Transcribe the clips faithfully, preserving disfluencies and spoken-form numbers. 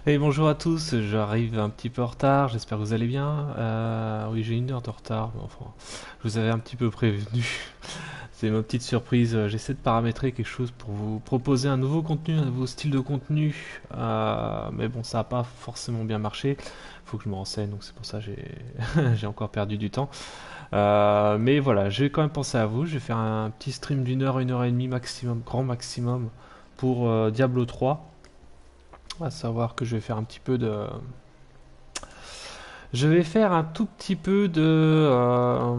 Et bonjour à tous, j'arrive un petit peu en retard, j'espère que vous allez bien. Euh, oui, j'ai une heure de retard, mais enfin, je vous avais un petit peu prévenu. C'est ma petite surprise, j'essaie de paramétrer quelque chose pour vous proposer un nouveau contenu, un nouveau style de contenu. Euh, mais bon, ça n'a pas forcément bien marché, faut que je me renseigne, donc c'est pour ça que j'ai j'ai encore perdu du temps. Euh, mais voilà, j'ai quand même pensé à vous, je vais faire un petit stream d'une heure, une heure et demie maximum, grand maximum, pour euh, Diablo trois. À savoir que je vais faire un petit peu de... Je vais faire un tout petit peu de... euh,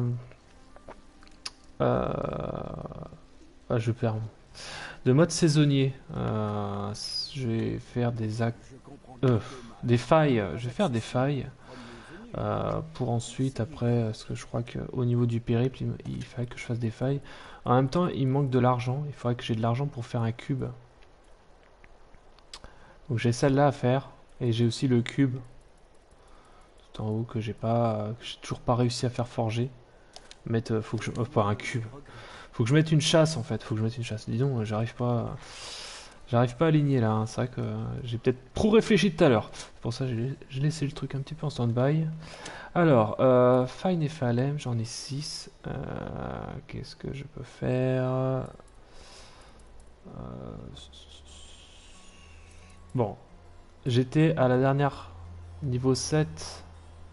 euh, ah, je perds. De mode saisonnier. Euh, je vais faire des ac- euh, des failles. Je vais faire des failles. Euh, pour ensuite, après, parce que je crois qu'au niveau du périple, il, me- il faudrait que je fasse des failles. En même temps, il me manque de l'argent. Il faudrait que j'ai de l'argent pour faire un cube. Donc j'ai celle-là à faire. Et j'ai aussi le cube tout en haut que j'ai pas, que j'ai toujours pas réussi à faire forger. Mettre, faut que je, oh, pas un cube. Faut que je mette une chasse en fait. Faut que je mette une chasse. Dis donc, euh, j'arrive pas, j'arrive pas à aligner là. Hein. C'est vrai que euh, j'ai peut-être trop réfléchi tout à l'heure. C'est pour ça que j'ai j'ai laissé le truc un petit peu en stand-by. Alors, euh, Fine et Falem, j'en ai six. Euh, Qu'est-ce que je peux faire? Euh, Bon, j'étais à la dernière niveau sept.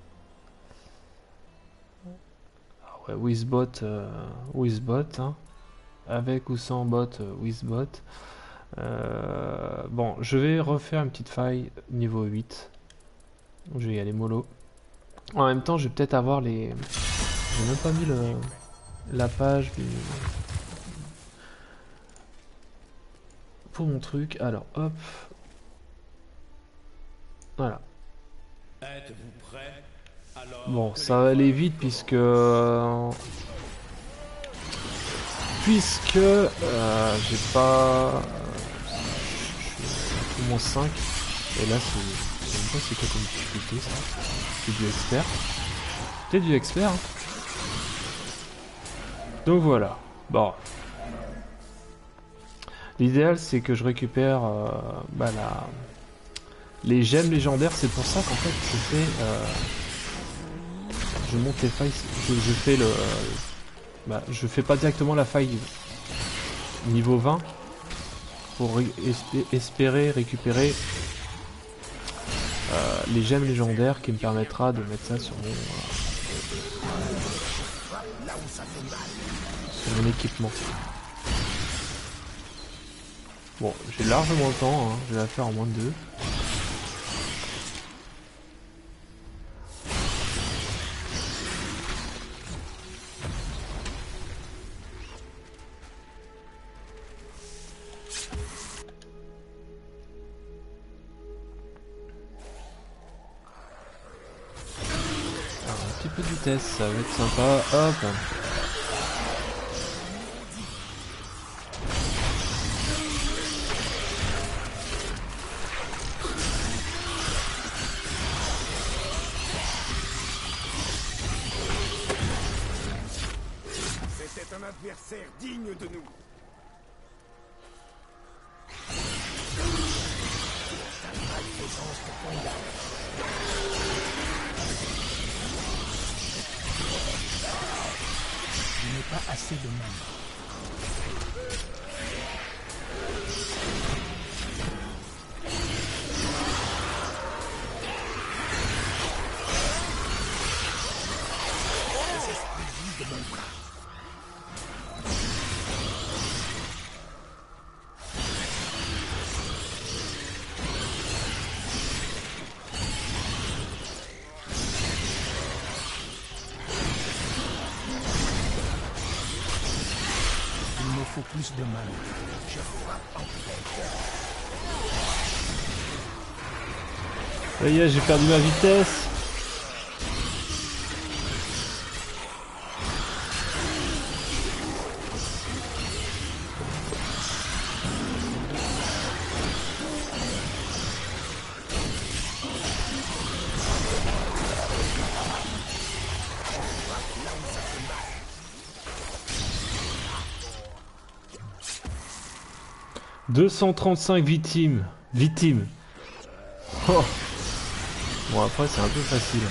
Ah ouais, Wizbot, euh, Wizbot, hein. Avec ou sans bot, euh, Wizbot. Euh, bon, je vais refaire une petite faille niveau huit. Je vais y aller mollo. En même temps, je vais peut-être avoir les... J'ai même pas mis le... la page du... pour mon truc. Alors, hop. Voilà. Êtes-vous prêt? Alors Bon, que ça va aller l'épreuve vite puisque... commence. Puisque... euh, j'ai pas... Au moins cinq. Et là, c'est... Je sais même pas c'est quoi comme difficulté, ça. C'est du expert. Peut-être du expert, hein. Donc voilà. Bon. L'idéal, c'est que je récupère euh, bah, la... les gemmes légendaires. C'est pour ça qu'en fait, je fais... euh, je monte les failles. Je, je fais le... euh, bah, je fais pas directement la faille niveau vingt pour ré- espé- espérer récupérer euh, les gemmes légendaires qui me permettra de mettre ça sur mon, euh, sur mon équipement. Bon, j'ai largement le temps, hein, je vais la faire en moins de deux. Alors, un petit peu de vitesse, ça va être sympa. Hop. C'était un adversaire digne de nous. Je n'ai pas assez de mana. Il me faut plus de mana. Je frappe en plein cœur. Ça y est, j'ai perdu ma vitesse. deux cent trente-cinq victimes. Victimes. Oh. Bon après c'est un peu facile.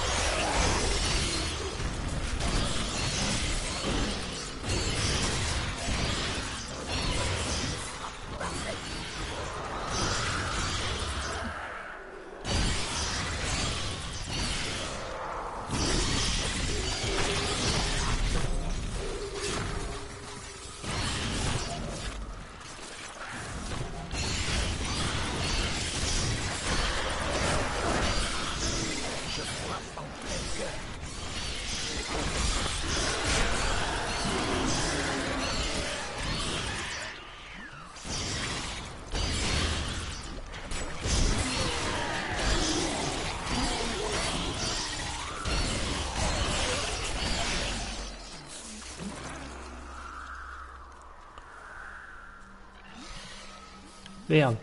Merde.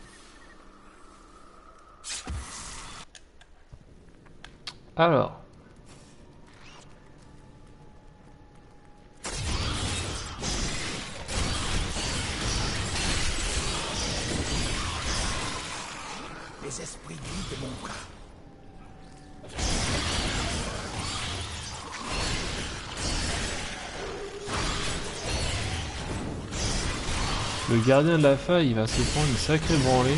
Alors. Les esprits guident mon bras. Le gardien de la faille, il va se prendre une sacrée branlée.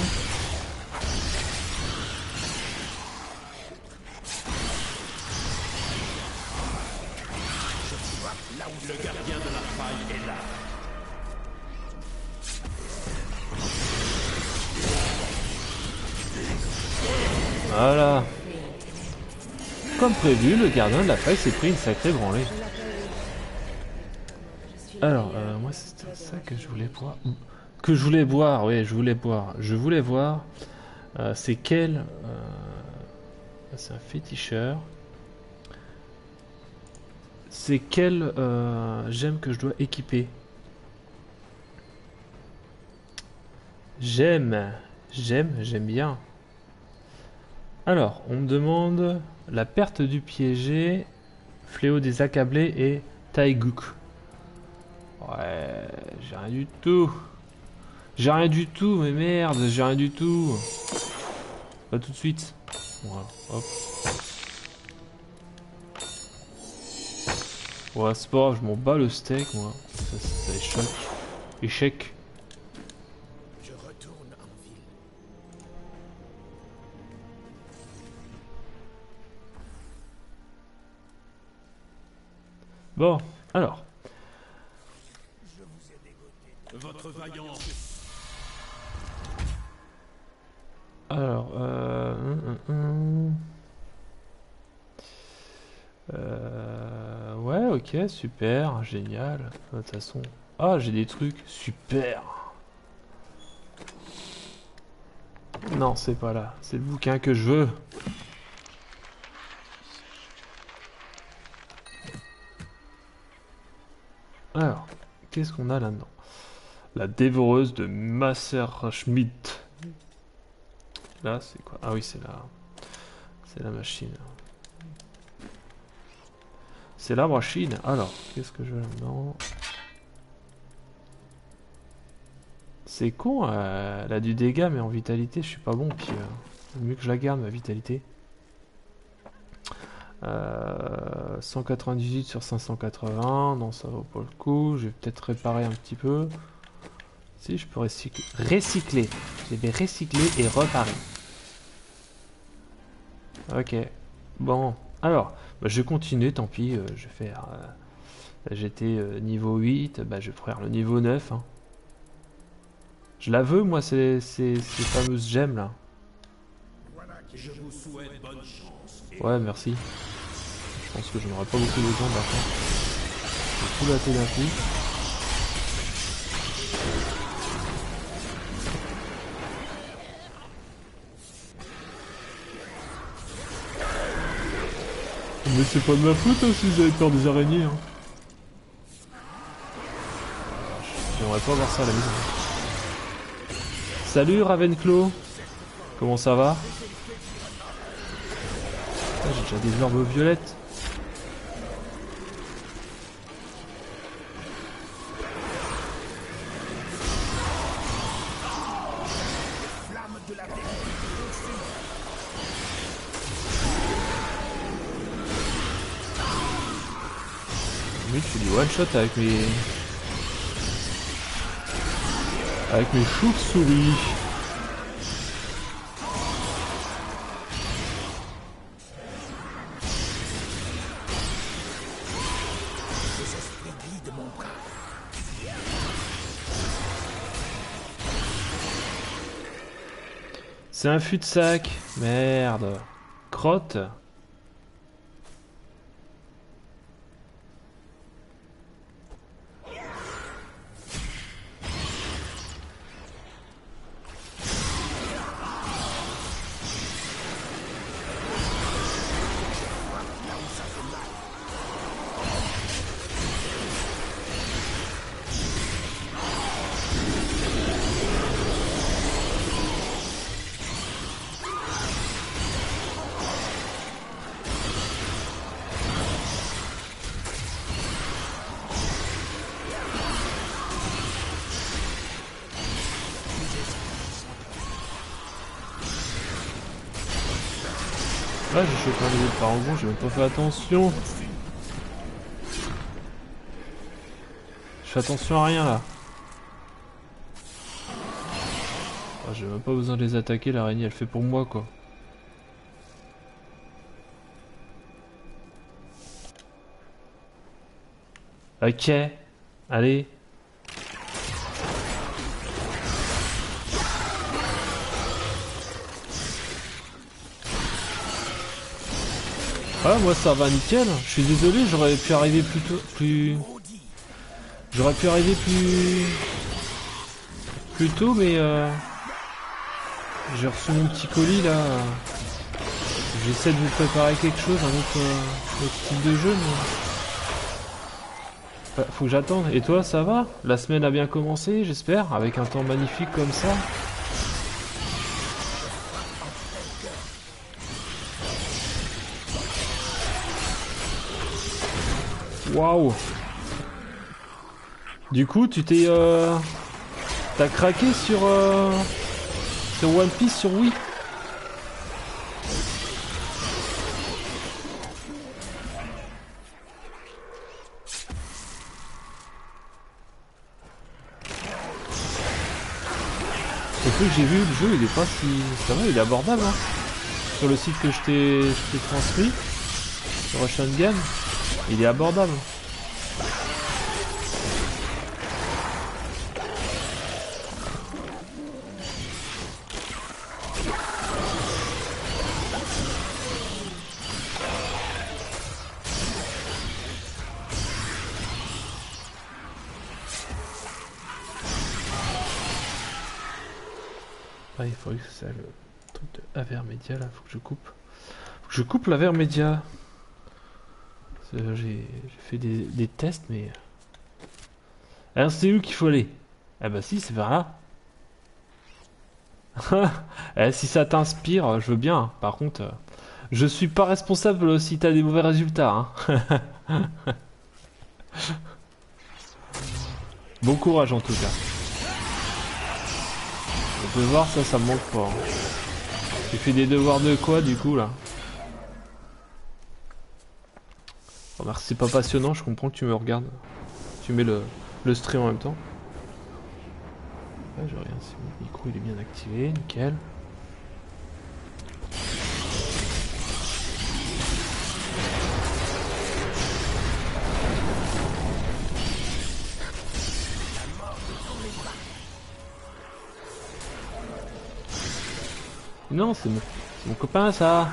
Là où le gardien de la faille est là. Voilà. Comme prévu, le gardien de la faille s'est pris une sacrée branlée. Alors, euh, moi c'était ça que je voulais boire. Que je voulais boire, oui, je voulais boire. Je voulais voir, euh, c'est quel... Euh, c'est un féticheur. C'est quel euh, gemme que je dois équiper. J'aime, j'aime, j'aime bien. Alors, on me demande la perte du piégé, fléau des accablés et Taiguk. Ouais, j'ai rien du tout. J'ai rien du tout, mais merde, j'ai rien du tout. Pas tout de suite. Voilà, hop. Ouais, c'est pas grave, je m'en bats le steak, moi. Ça, ça échec. Échec. Je retourne en ville. Bon, alors. Votre vaillance. Alors, euh... hum, hum, hum. Euh... Ouais, ok, super, génial. De toute façon... Ah, j'ai des trucs, super. Non, c'est pas là. C'est le bouquin que je veux. Alors, qu'est-ce qu'on a là-dedans? La dévoreuse de Messerschmitt. Là, c'est quoi? Ah oui, c'est la... C'est la machine. C'est la machine. Alors, qu'est-ce que je veux là-dedans? C'est con, euh, elle a du dégât, mais en vitalité, je suis pas bon. Puis, euh, mieux que je la garde, ma vitalité. Euh, cent quatre-vingt-dix-huit sur cinq cent quatre-vingts. Non, ça vaut pas le coup. Je vais peut-être réparer un petit peu. Si, je peux recycler. Recycler. Je vais recycler et réparer. Ok. Bon. Alors, bah, je vais continuer, tant pis. Euh, je vais faire... Euh, J'étais euh, niveau huit. Bah, je vais faire le niveau neuf. Hein. Je la veux, moi, ces, ces, ces fameuses gemmes, là. Je vous souhaite bonne chance. Et Ouais, merci. Je pense que je n'aurai pas beaucoup besoin maintenant. Je vais tout latter d'un coup. Mais c'est pas de ma faute hein, si vous avez peur des araignées. Hein. J'aimerais pas voir ça à la maison. Salut Ravenclaw. Comment ça va? Ah, j'ai déjà des orbes violettes. Oui, je fais du one shot avec mes... Avec mes chauves-souris. C'est un fût de sac. Merde. Crotte. Ah, j'ai chopé un niveau de parangon, j'ai même pas fait attention. Je fais attention à rien là. Ah, j'ai même pas besoin de les attaquer, l'araignée elle fait pour moi quoi. Ok, allez. Ah moi ça va nickel, je suis désolé, j'aurais pu arriver plus tôt, plus... J'aurais pu arriver plus... plus tôt mais euh... j'ai reçu mon petit colis là. J'essaie de vous préparer quelque chose, un autre, euh, autre type de jeu mais... Bah, faut que j'attende. Et toi ça va? La semaine a bien commencé j'espère, avec un temps magnifique comme ça. Waouh. Du coup, tu t'es... Euh... T'as craqué sur... Euh... Sur One Piece sur Wii. Surtout que j'ai vu, le jeu, il est pas si... Ça va, il est abordable, hein. Sur le site que je t'ai je t'ai transmis, sur Russian Game, il est abordable. Ah, il faudrait que ça le truc de Avermedia là, faut que je coupe. Faut que je coupe l'Avermedia. J'ai fait des, des tests mais... Alors c'est où qu'il faut aller? Ah bah si, c'est vers là. Eh, si ça t'inspire, je veux bien. Par contre, euh, je suis pas responsable si t'as des mauvais résultats. Hein. Bon courage en tout cas. On peut voir ça, ça me manque pas. Hein. Tu fais des devoirs de quoi du coup là? Remarque, c'est pas passionnant, je comprends que tu me regardes. Tu mets le, le stream en même temps. Ouais, je regarde si mon micro il est bien activé, nickel. Non, c'est mon, mon copain ça.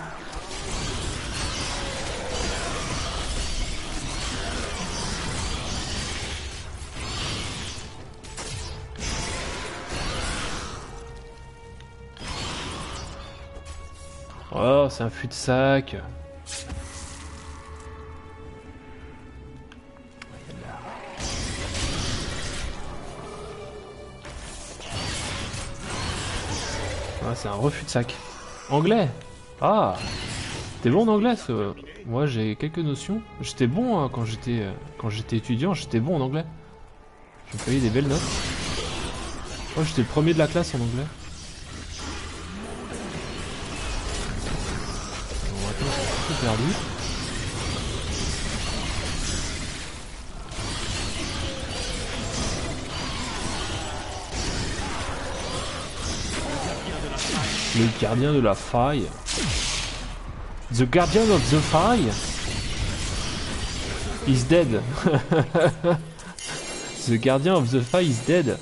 Oh, c'est un fût de sac. Ah, c'est un refus de sac. Anglais. Ah, t'es bon en anglais ce... Moi j'ai quelques notions. J'étais bon hein, quand j'étais euh, quand j'étais étudiant, j'étais bon en anglais. J'ai payé des belles notes. Moi j'étais le premier de la classe en anglais. Bon, attends, j'ai un peu perdu. Le gardien de la faille. The Guardian of the Fire is dead. The Guardian of the Fire is dead.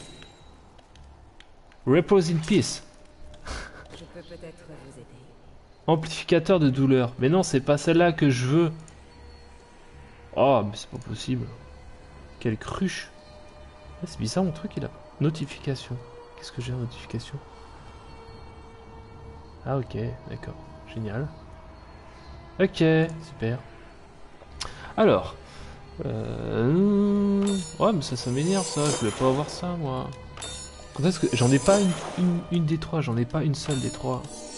Repose in peace. Je peux peut-être vous aider. Amplificateur de douleur. Mais non, c'est pas celle-là que je veux. Oh, mais c'est pas possible. Quelle cruche. Ah, c'est bizarre mon truc, il a... Notification. Qu'est-ce que j'ai en notification? Ah ok, d'accord. Génial. Ok, super. Alors. Euh... Ouais, mais ça, ça m'énerve ça. Je voulais pas avoir ça, moi. Quand est-ce que... J'en ai pas une, une, une des trois. J'en ai pas une seule des trois.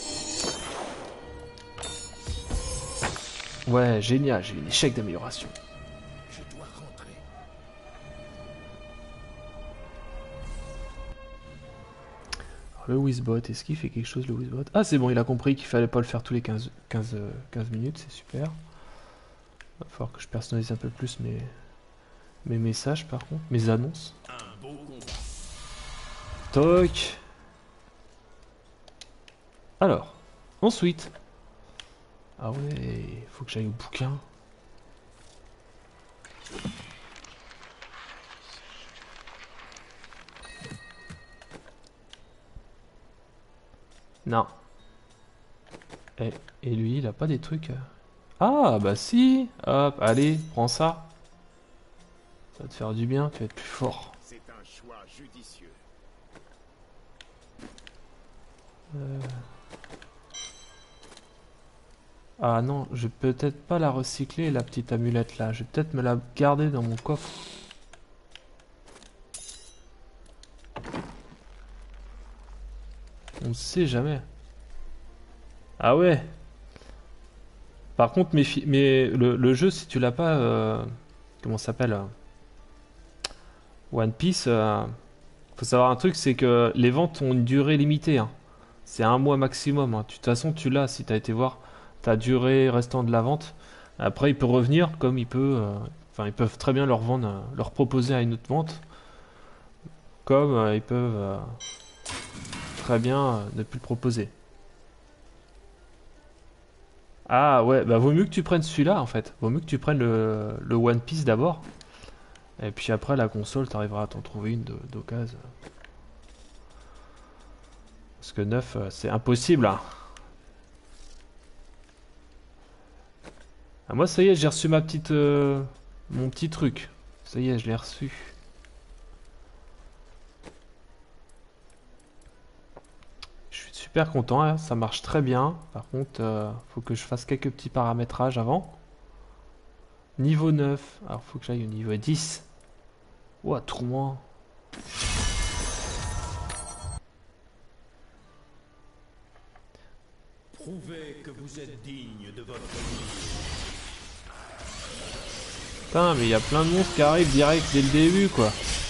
Ouais, génial. J'ai eu un échec d'amélioration. Je dois rentrer. Alors, le Wizbot, est-ce qu'il fait quelque chose le Wizbot? Ah, c'est bon, il a compris qu'il fallait pas le faire tous les quinze, quinze, quinze minutes. C'est super. Il va falloir que je personnalise un peu plus mes, mes messages par contre, mes annonces. Un beau combat. Toc. Alors, ensuite. Ah ouais, faut que j'aille au bouquin. Non. Et, et lui, il a pas des trucs... euh, Ah, bah si. Hop, allez, prends ça. Ça va te faire du bien, tu vas être plus fort. C'est un choix judicieux. Euh... Ah non, je vais peut-être pas la recycler, la petite amulette là. Je vais peut-être me la garder dans mon coffre. On ne sait jamais. Ah ouais. Par contre, mais, mais le, le jeu, si tu l'as pas... Euh, comment ça s'appelle euh, One Piece, euh, faut savoir un truc, c'est que les ventes ont une durée limitée. Hein. C'est un mois maximum. Hein. De toute façon, tu l'as si tu as été voir ta durée restant de la vente. Après, il peut revenir comme il peut... euh, Enfin, ils peuvent très bien leur vendre, euh, leur proposer à une autre vente. Comme euh, ils peuvent euh, très bien euh, ne plus le proposer. Ah ouais, bah vaut mieux que tu prennes celui-là en fait. Vaut mieux que tu prennes le, le One Piece d'abord. Et puis après la console, t'arriveras à t'en trouver une de- d'occasion. Parce que neuf, euh, c'est impossible. Hein. Ah, moi ça y est, j'ai reçu ma petite, euh, mon petit truc. Ça y est, je l'ai reçu. Je suis super content, hein, ça marche très bien. Par contre, euh, faut que je fasse quelques petits paramétrages avant. Niveau neuf. Alors faut que j'aille au niveau dix. Ouah, tourment. Prouvez que vous êtes digne de votre vie. Putain, mais il y a plein de monstres qui arrivent direct dès le début, quoi.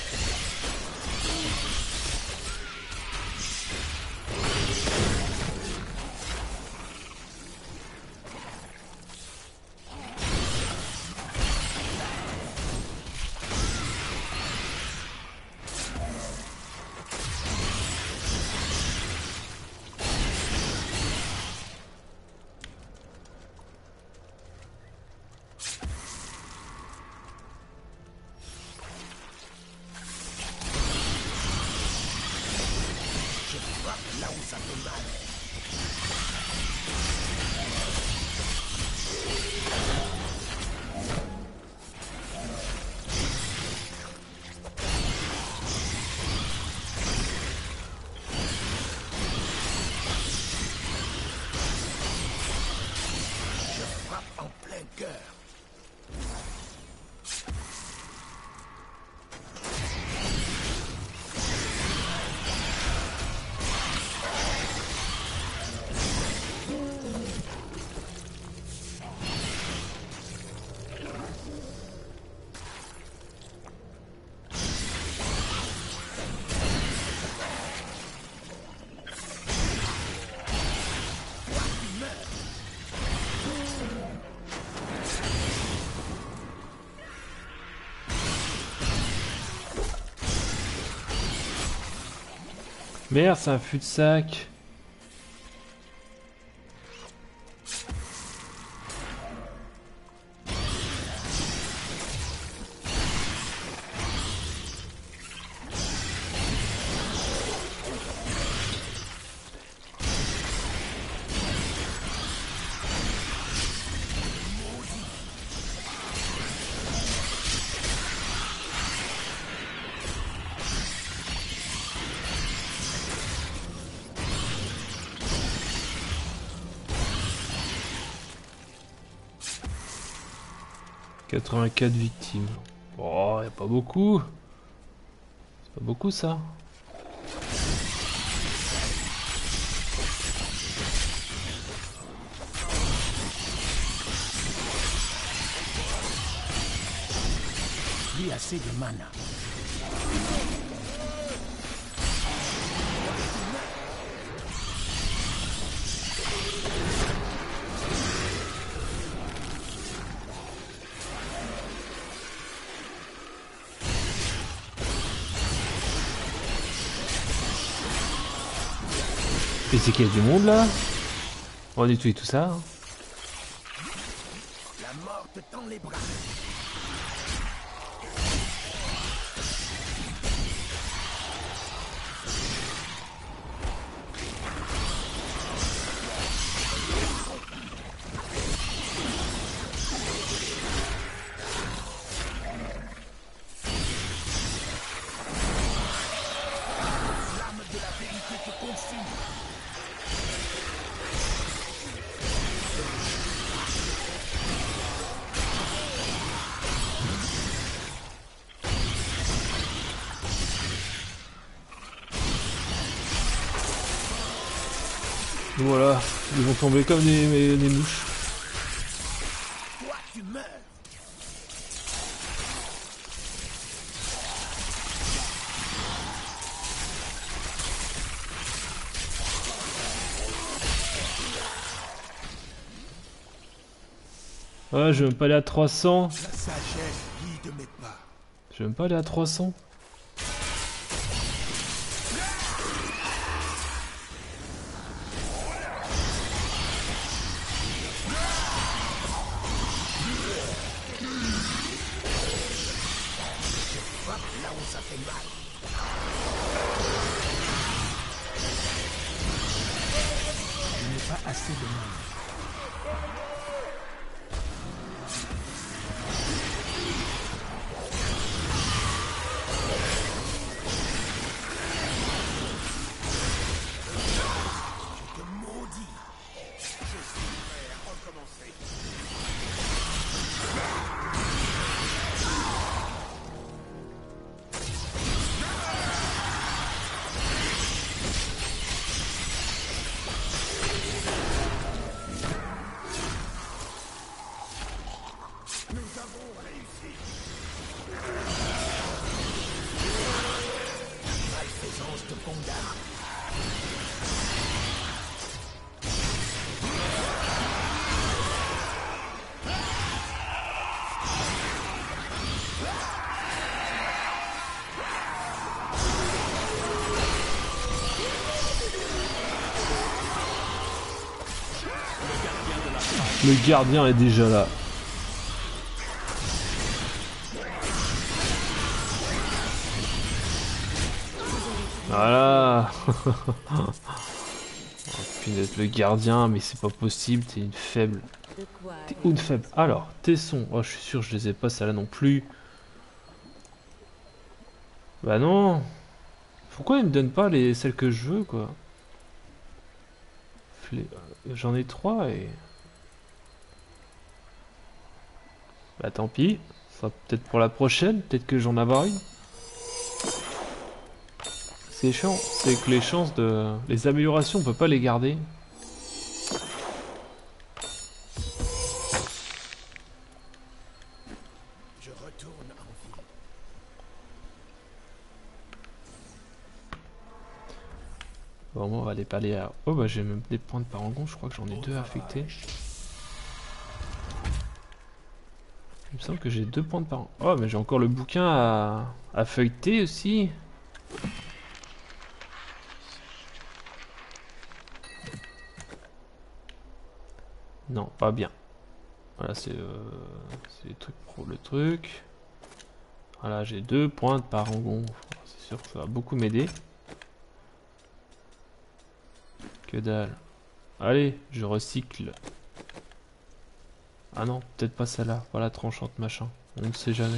Là où ça fait mal. Je frappe en plein cœur. Merde, c'est un fût de sac. quatre-vingt-quatre victimes. Oh, y a pas beaucoup. C'est pas beaucoup ça. Plus assez de mana. Et c'est qu'il y a du monde là? On est tout et tout ça. Hein. La mort te tend les bras. Voilà, ils vont tomber comme des, des mouches. Toi, tu meurs. Ouais, je vais même pas aller à trois cents. La sagesse guide mes pas. Je vais même pas aller à trois cents. Là où ça fait mal. Je n'ai pas assez de mana. Je te maudis. Je suis prêt à recommencer. Nous avons réussi. Malfaisance de Pondar. Le gardien est déjà là. Voilà. Oh, punaise, le gardien, mais c'est pas possible, t'es une faible. De quoi T'es une faible. Alors, Tesson. Oh, je suis sûr, je les ai pas, ça là non plus. Bah non. Pourquoi ils me donnent pas les celles que je veux, quoi? Flé- J'en ai trois et... Bah tant pis. Ça sera peut-être pour la prochaine. Peut-être que j'en avoir une. C'est chiant. C'est que les chances de... Les améliorations, on peut pas les garder. Je retourne en ville. Bon, moi, on va aller pas aller à... Oh, bah j'ai même des points de parangon. Je crois que j'en ai deux affectés. Il me semble que j'ai deux points de parangon. Oh, mais j'ai encore le bouquin à, à feuilleter aussi. Non, pas bien. Voilà, c'est euh, c'est le truc pour le truc. Voilà, j'ai deux points de parangon. C'est sûr que ça va beaucoup m'aider. Que dalle. Allez, je recycle. Ah non, peut-être pas celle-là. Voilà, tranchante machin. On ne sait jamais.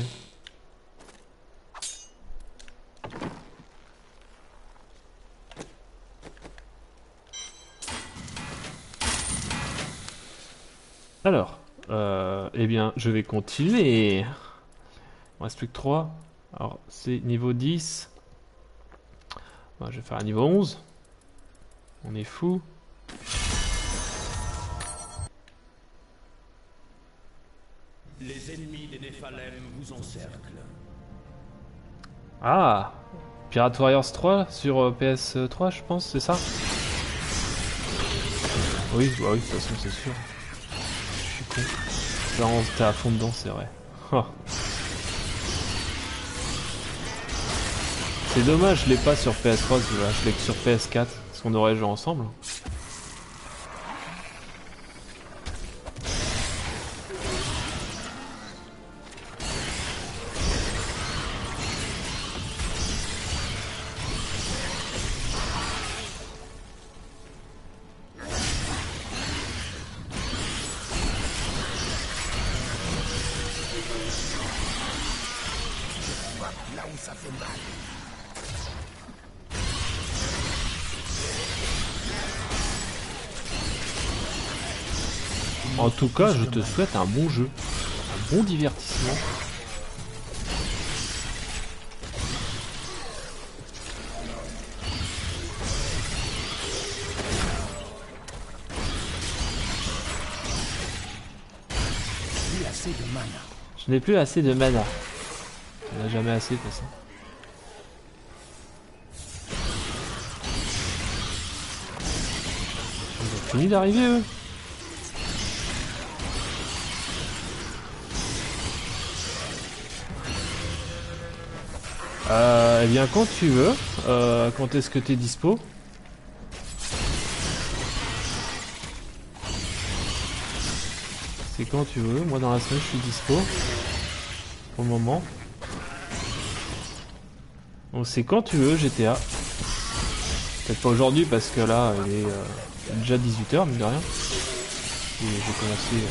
Alors, Euh, eh bien, je vais continuer. Il me reste plus que trois. Alors, c'est niveau dix. Bon, je vais faire un niveau onze. On est fou. Les ennemis des Néphalem vous encerclent. Ah, Pirate Warriors trois sur euh, P S trois, je pense, c'est ça? Oui, bah oui, de toute façon, c'est sûr. Je suis con. Là, on était à fond dedans, c'est vrai. Oh. C'est dommage, je l'ai pas sur P S trois, je l'ai que sur P S quatre, parce qu'on aurait joué ensemble. Là où ça fait mal. En tout cas, je te souhaite un bon jeu, un bon divertissement. Plus assez de mana. Je n'ai plus assez de mana. On n'a jamais assez de toute façon. Ils ont fini d'arriver eux. Euh, eh bien quand tu veux, euh, quand est-ce que tu es dispo? C'est quand tu veux, moi dans la semaine je suis dispo. Pour le moment. Donc c'est quand tu veux G T A. Peut-être pas aujourd'hui parce que là il est euh, déjà dix-huit heures mine de rien. Et j'ai commencé... Euh,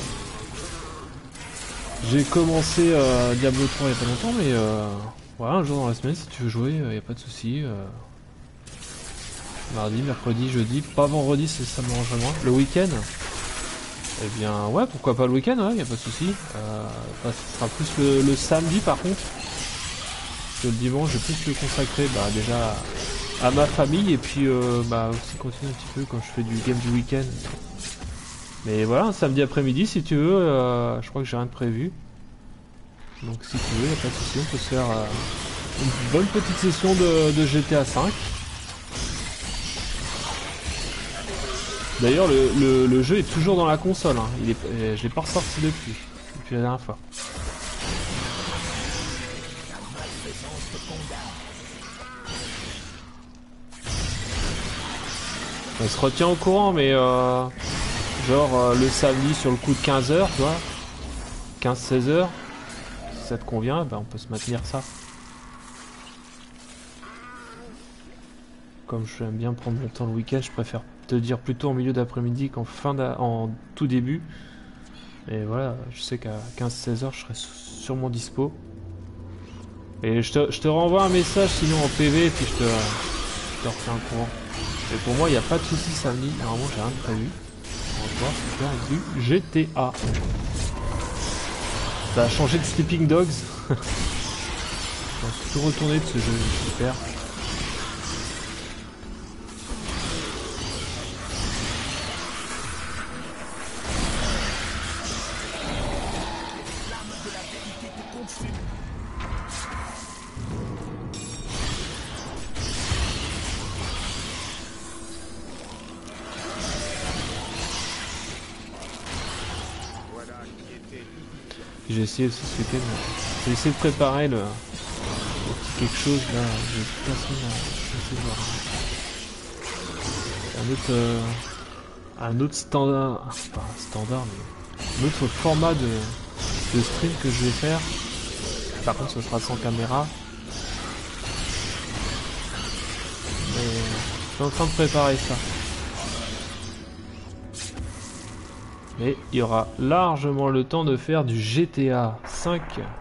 j'ai commencé euh, Diablo trois il y a pas longtemps mais... Euh, voilà, un jour dans la semaine, si tu veux jouer, il euh, n'y a pas de souci. Euh... Mardi, mercredi, jeudi, pas vendredi, ça me range moins. Le week-end, eh bien, ouais, pourquoi pas le week-end, ouais, il n'y a pas de souci. Euh, enfin, ce sera plus le, le samedi par contre. Parce que le dimanche, je vais plus le consacrer bah, déjà à ma famille et puis euh, bah, aussi continuer un petit peu quand je fais du game du week-end. Mais voilà, un samedi après-midi, si tu veux, euh, je crois que j'ai rien de prévu. Donc si tu veux, il n'y a pas de souci, on peut se faire euh, une bonne petite session de, de G T A cinq. D'ailleurs, le, le, le jeu est toujours dans la console, hein. Il est, je l'ai pas ressorti depuis, depuis la dernière fois. On se retient au courant, mais euh, genre euh, le samedi sur le coup de quinze heures, tu vois, quinze seize heures. Si ça te convient, ben on peut se maintenir ça. Comme j'aime bien prendre mon temps le week-end, je préfère te dire plutôt en milieu d'après-midi qu'en fin d'a... en tout début. Et voilà, je sais qu'à quinze seize heures, je serai sûrement dispo. Et je te, je te renvoie un message sinon en P V et puis je te, je te refais un courant. Et pour moi, il n'y a pas de soucis samedi. Normalement, j'ai rien de prévu. On va pouvoir faire du G T A. Ça a changé de Sleeping Dogs. Je suis tout retourné de ce jeu, super. J'ai essayé aussi ce week-end. J'ai essayé de préparer le, le petit quelque chose là. J'ai toute la semaine à essayer de voir. Un autre, euh, un autre standard, pas un standard, mais un autre format de, de stream que je vais faire. Par contre, ce sera sans caméra. Mais je suis en train de préparer ça. Mais il y aura largement le temps de faire du G T A cinq.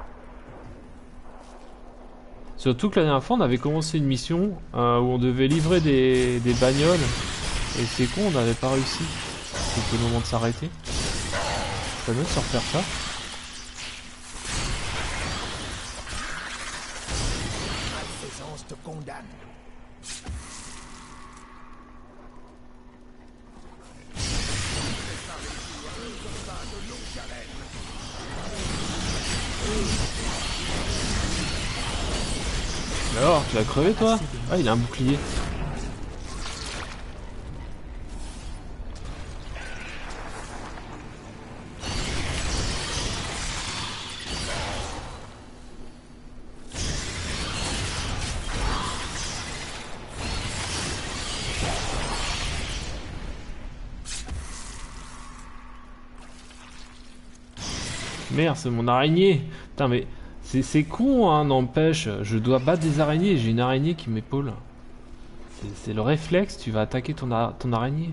Surtout que la dernière fois on avait commencé une mission euh, où on devait livrer des, des bagnoles. Et c'est con, on n'avait pas réussi. C'était le moment de s'arrêter. serait bien de se refaire ça. Malfaisance te condamne. Alors, tu vas crever toi? Ah, il a un bouclier. Merde, c'est mon araignée. Putain, mais c'est con, hein, n'empêche. Je dois battre des araignées. J'ai une araignée qui m'épaule. C'est le réflexe, tu vas attaquer ton, a ton araignée.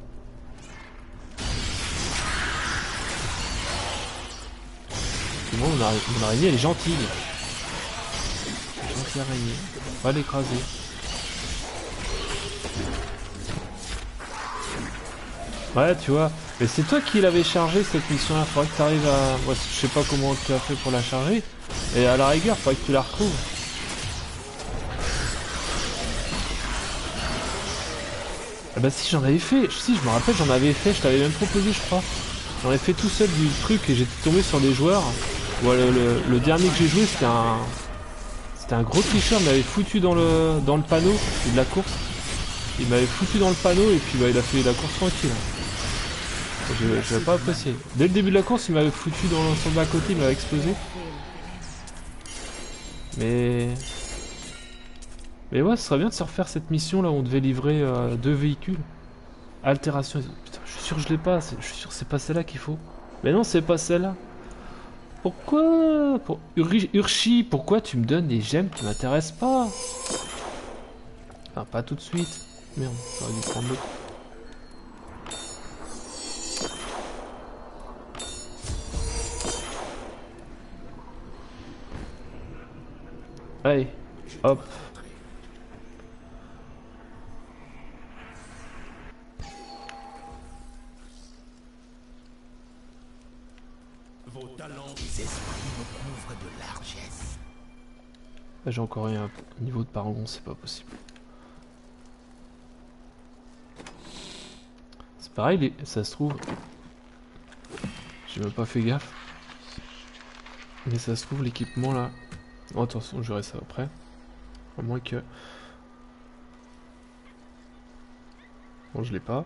Moi, mon, ara mon araignée, elle est gentille. Gentille araignée. On va l'écraser. Ouais, tu vois. Mais c'est toi qui l'avais chargé cette mission-là. Faudrait que tu arrives à... Moi, je sais pas comment tu as fait pour la charger. Et à la rigueur, faudrait que tu la retrouves. Ah bah si, j'en avais fait. Si, je me rappelle, j'en avais fait. Je t'avais même proposé, je crois. J'en ai fait tout seul du truc et j'étais tombé sur des joueurs. Bon, le, le, le dernier que j'ai joué, c'était un... C'était un gros tricheur. Il m'avait foutu dans le, dans le panneau de la course. Il m'avait foutu dans le panneau et puis bah, il a fait la course tranquille. Je n'avais pas apprécié. Dès le début de la course, il m'avait foutu dans l'ensemble à côté, il m'avait explosé. Mais... Mais ouais, ce serait bien de se refaire cette mission là où on devait livrer euh, deux véhicules. Altération. Putain, je suis sûr que je l'ai pas. Je suis sûr que c'est pas celle-là qu'il faut. Mais non, c'est pas celle-là. Pourquoi Pour... Ur Urshi, pourquoi tu me donnes des gemmes qui m'intéressent pas? Enfin, pas tout de suite. Merde, j'aurais dû prendre l'autre. Allez, hop. Vos talents, Les esprits me couvrent de largesse. J'ai encore eu un niveau de parangon, c'est pas possible. C'est pareil, les... ça se trouve. J'ai même pas fait gaffe. Mais ça se trouve, l'équipement là. Oh, attention, je verrai ça après. À moins que. Bon, je l'ai pas.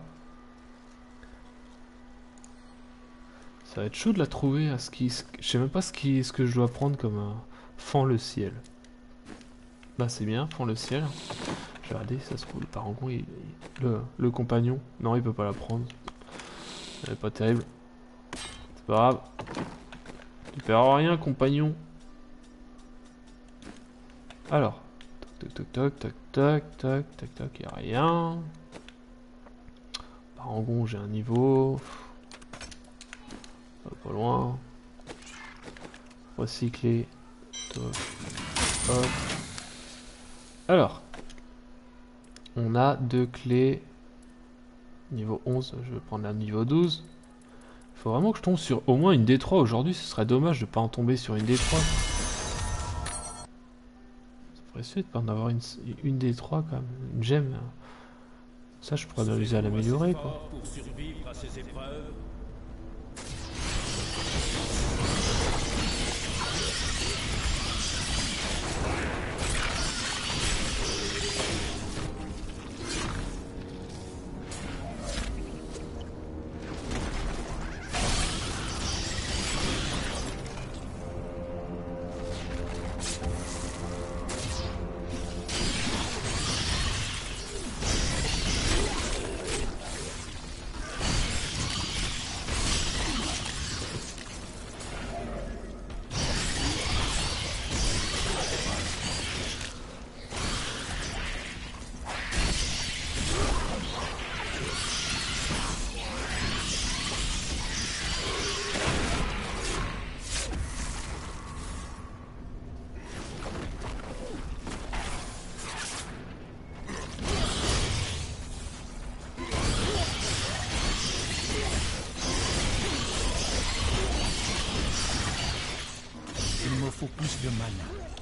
Ça va être chaud de la trouver à ce qui. Je sais même pas ce, qui... ce que je dois prendre comme un. Fend le ciel. Bah, c'est bien, fend le ciel. Je vais regarder, ça se trouve, le parangon, il... le... le compagnon. Non, il peut pas la prendre. Elle est pas terrible. C'est pas grave. Tu perds rien, compagnon. Alors. Toc toc toc toc toc toc toc toc, y'a rien. Parangon, j'ai un niveau. Pas loin. Recycler. Toc. Hop. Alors. On a deux clés. Niveau onze, je vais prendre la niveau douze. Il faut vraiment que je tombe sur au moins une D trois aujourd'hui, ce serait dommage de pas en tomber sur une D trois. Ça ferait suite de pas en avoir une, une D trois quand même, une gemme. Ça je pourrais m'amuser à l'améliorer quoi. pour survivre à ces épreuves. de mana.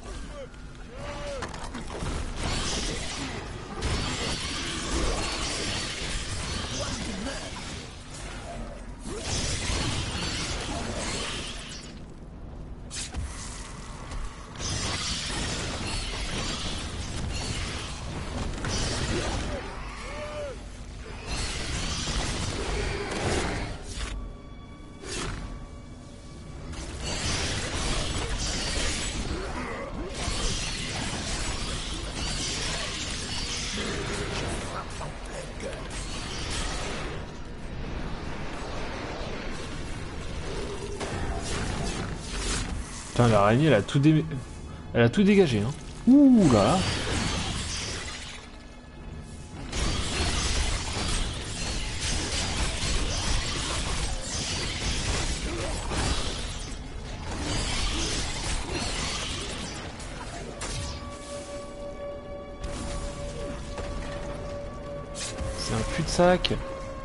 Putain, l'araignée, elle a tout dé... elle a tout dégagé, hein. Ouh là là. C'est un cul-de-sac.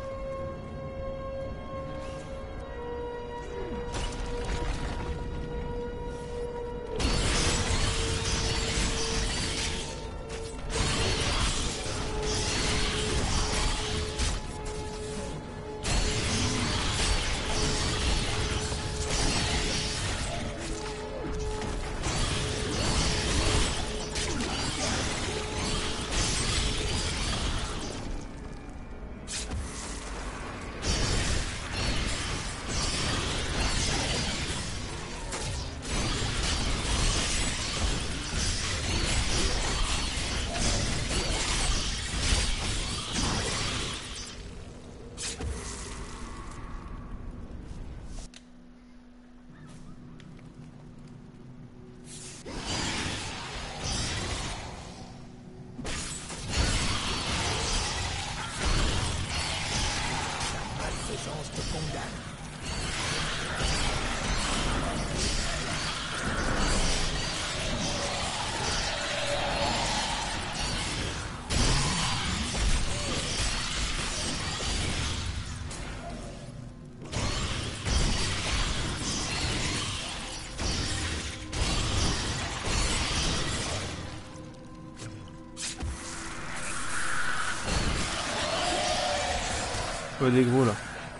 Ouais, des gros là.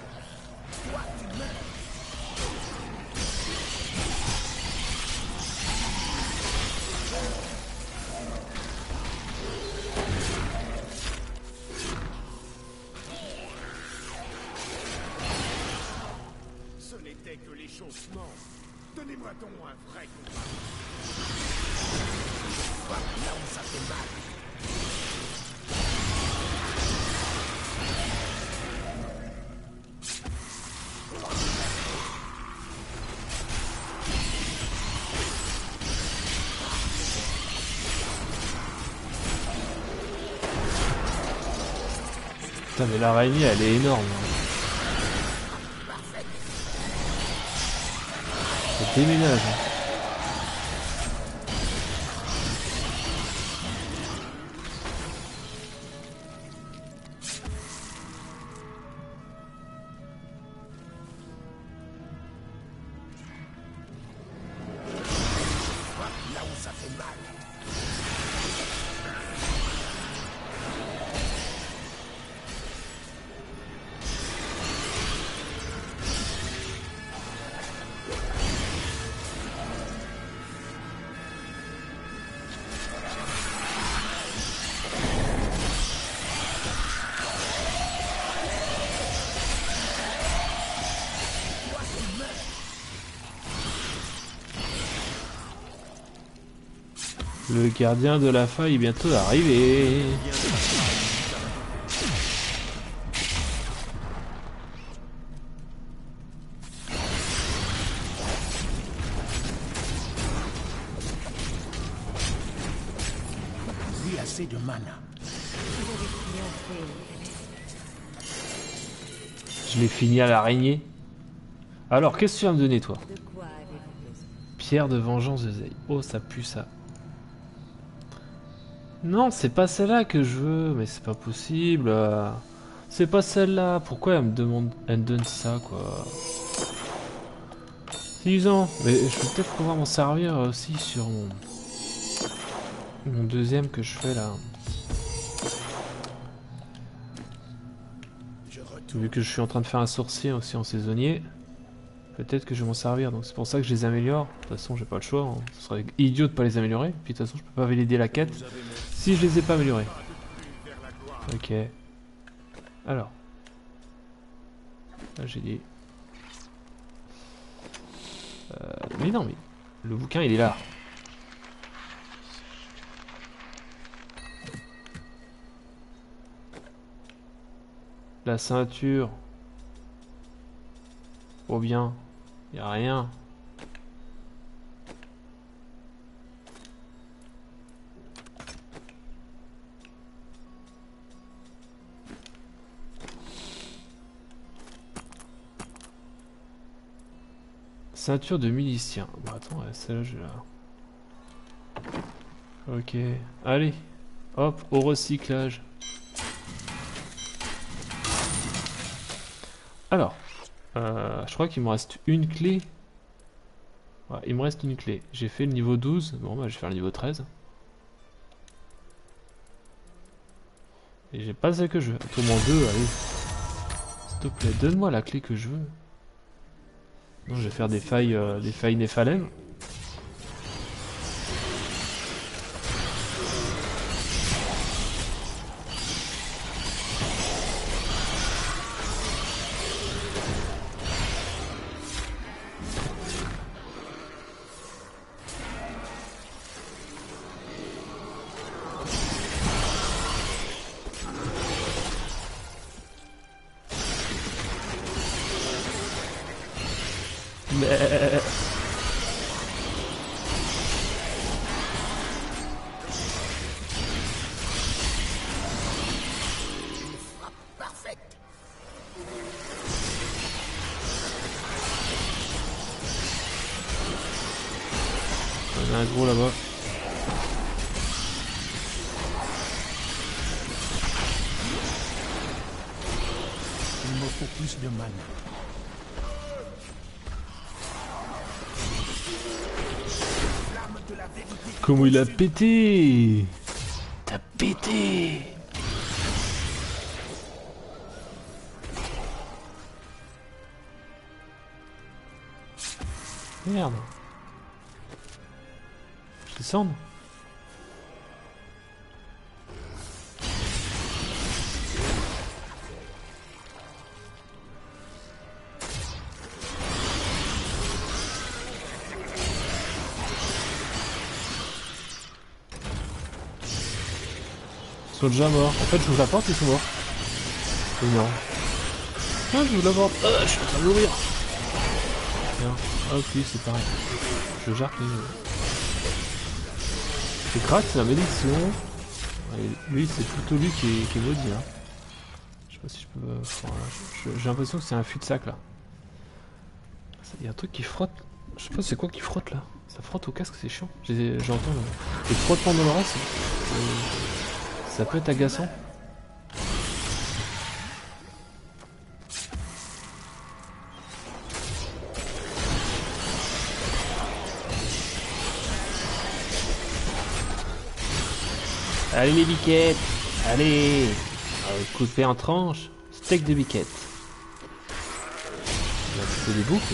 Ce n'était que l'échauffement. Donnez-moi donc un vrai combat. Là où ça fait mal. Putain, mais l'araignée, elle est énorme. Elle déménage. Là où ça fait mal. Le gardien de la faille est bientôt arrivé. Lui assez de mana. Vous avez triomphé. Je l'ai fini à l'araignée. Alors, qu'est-ce que tu vas me donner, toi? De quoi avez-vous besoin? Pierre de vengeance de Zei. Oh, ça pue, ça. Non, c'est pas celle-là que je veux, mais c'est pas possible. euh. C'est pas celle-là. Pourquoi elle me demande, elle me donne ça, quoi? six ans. Mais je vais peut-être pouvoir m'en servir aussi sur mon... mon deuxième que je fais là. Je retourne. Vu que je suis en train de faire un sourcier aussi en saisonnier, peut-être que je vais m'en servir. Donc c'est pour ça que je les améliore. De toute façon, j'ai pas le choix. Hein. Ce serait idiot de pas les améliorer. Puis de toute façon, je peux pas valider la quête si je les ai pas améliorés. Ok. Alors. Là, j'ai dit. Euh, mais non, mais le bouquin il est là. La ceinture. Oh bien. Y a rien. Ceinture de milicien. Bon, attends, ouais, celle-là, je la... Ok. Allez. Hop, au recyclage. Alors. Euh, je crois qu'il me reste une clé. Ouais, il me reste une clé. J'ai fait le niveau douze. Bon, bah, je vais faire le niveau treize. Et j'ai pas celle que je veux. Tourment deux, allez. S'il te plaît, donne-moi la clé que je veux. Non, je vais faire des failles, euh, des failles Néphalem. Mais... Parfait. On a un gros là-bas. Il me faut plus de mana. Comment il a pété? T'as pété! Merde. Je descends. Ils sont déjà morts. En fait, j'ouvre la porte, ils sont morts. C'est énorme. Ah, j'ouvre la porte. Ah, je suis en train de mourir. Tiens. Hop, lui, c'est pareil. Je jarque les... Je craque la malédiction. Ouais, lui, c'est plutôt lui qui est, qui est maudit. Hein. Je sais pas si je peux... Enfin, je- je- j'ai l'impression que c'est un fut-sac, là. Il y a un truc qui frotte. Je sais pas c'est quoi qui frotte, là. Ça frotte au casque, c'est chiant. J'ai- J'entends le... les frottements dans l'oreille, c'est... c'est- ça peut être agaçant. Allez les biquettes. Allez. Euh, couper en tranches. Steak de biquettes. Il y a un petit peu des boucles.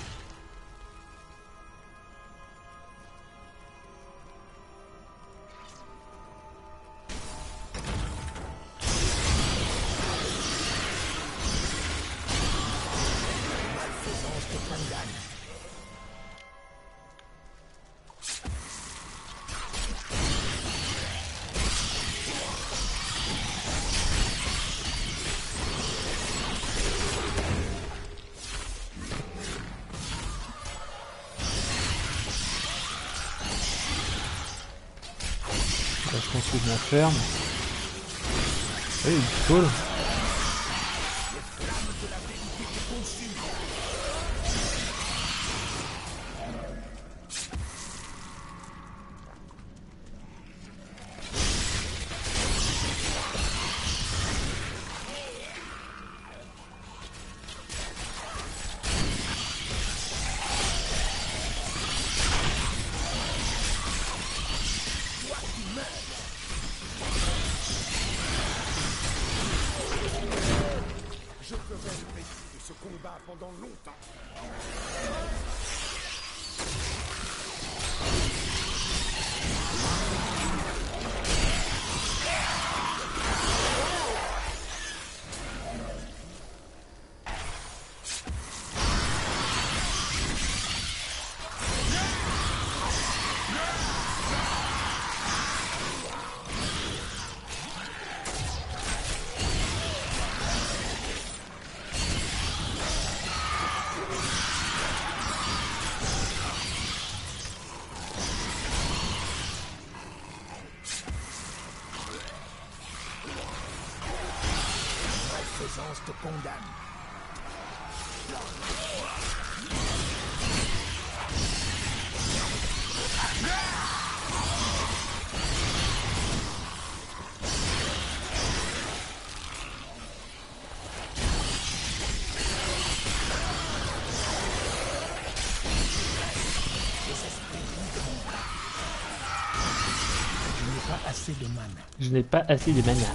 Là, je pense que je m'enferme. Oui, il cool. pendant longtemps. Présence te condamne. Je n'ai pas assez de mana. Je n'ai pas assez de mana.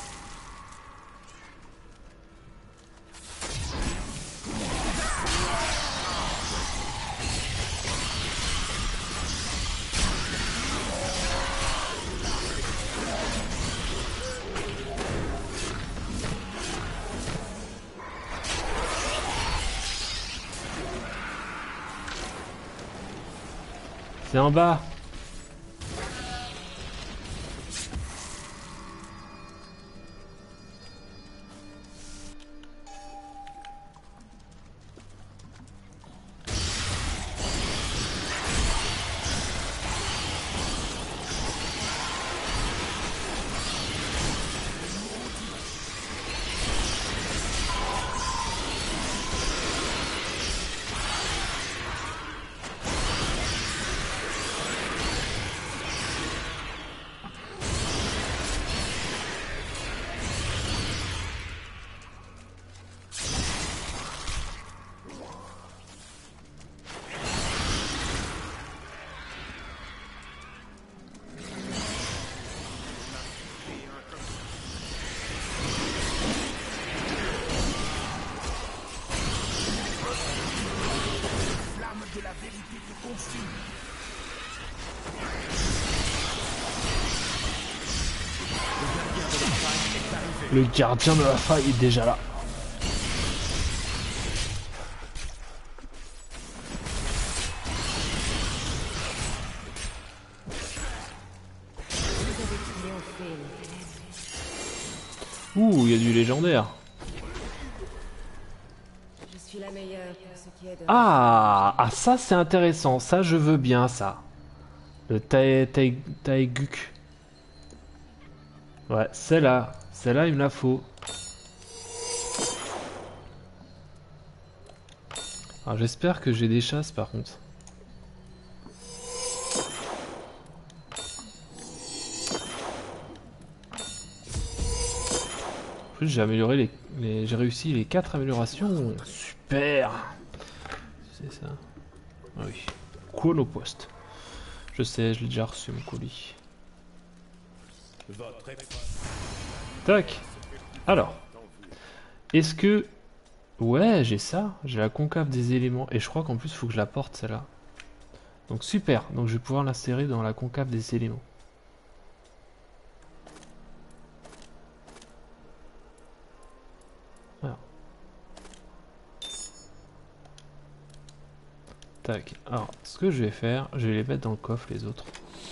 C'est en bas. Le gardien de la faille est déjà là. Ouh, il y a du légendaire. Je suis la meilleure pour ce qui est de... Ah, ah ça c'est intéressant. Ça je veux bien ça. Le Tai- Tai- Taeguk. Ouais, celle-là. Celle-là il me la faut. Alors j'espère que j'ai des chasses par contre. En plus j'ai amélioré les, les j'ai réussi les quatre améliorations. Super. C'est ça. Ah oui. Chronopost. Je sais, je l'ai déjà reçu mon colis. Tac. Alors. Est-ce que... Ouais, j'ai ça. J'ai la concave des éléments. Et je crois qu'en plus, il faut que je la porte, celle-là. Donc super. Donc je vais pouvoir l'insérer dans la concave des éléments. Alors. Tac. Alors, ce que je vais faire, je vais les mettre dans le coffre, les autres.